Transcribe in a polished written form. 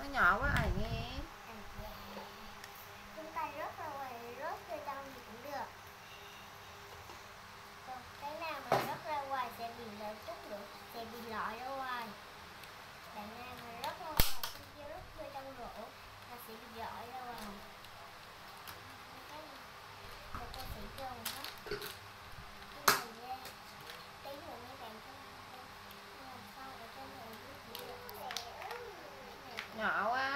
nó nhỏ quá à nghe. Chúng ta rớt ra ngoài, rớt vô trong thì cũng được. Còn cái nào mà rớt ra ngoài sẽ bị lỡ chút nữa, sẽ bị lọi ra ngoài. Bạn nào mà rớt ra ngoài không chưa rớt vô trong rổ là sẽ bị lọi ra ngoài. Và cô sẽ dồn hết cái này ra. Tí nữa mấy bạn làm sao để cho này rớt được. Nhỏ quá